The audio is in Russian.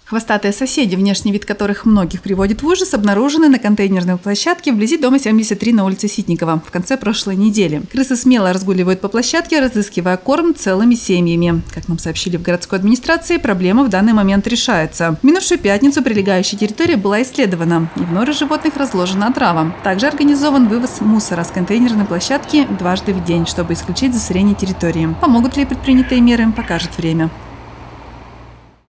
Хвостатые соседи, внешний вид которых многих приводит в ужас, обнаружены на контейнерной площадке вблизи дома 73 на улице Ситникова в конце прошлой недели. Крысы смело разгуливают по площадке, разыскивая корм целыми семьями. Как нам сообщили в городской администрации, проблема в данный момент решается. В минувшую пятницу прилегающая территория была исследована, и в норе животных разложена отрава. Также организован вывоз мусора с контейнерной площадки дважды в день, чтобы исключить засорение территории. Помогут ли предпринятые меры, покажет время.